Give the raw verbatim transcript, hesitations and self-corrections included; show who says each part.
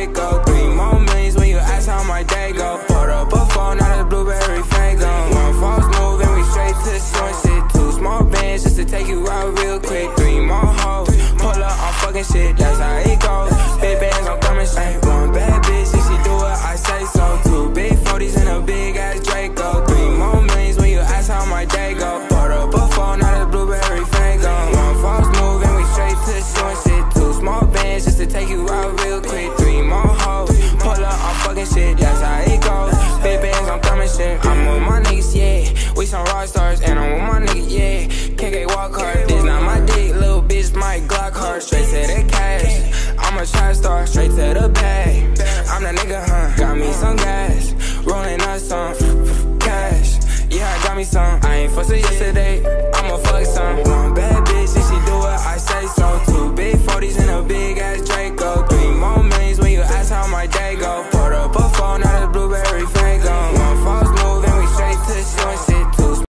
Speaker 1: Draco. Three more millions when you ask how my day go. Put up a phone, not a blueberry fango. One false move and we straight to the short shit. Two small bands just to take you out real quick. Three more hoes, pull up on fucking shit, that's how it goes. Big bands, I'm coming straight. One bad bitch, if she do it, I say so. Two big forties and a big ass Draco. Three more millions when you ask how my day go. Put up a phone, not a blueberry fango. One false move and we straight to the short shit. Two small bands just to take you out real quick. Three more hoes, pull up on fucking shit, that's how it goes. Big bands, I'm coming straight. I'm with my niggas, yeah. We some rock stars and I'm with my niggas, yeah. K K walk hard, this not my dick, little bitch, my Glock hard. Straight to the cash, I'm a trap star, straight to the bag. I'm that nigga, huh? Got me some gas, rolling up some cash. Yeah, I got me some. I ain't fussing, yes,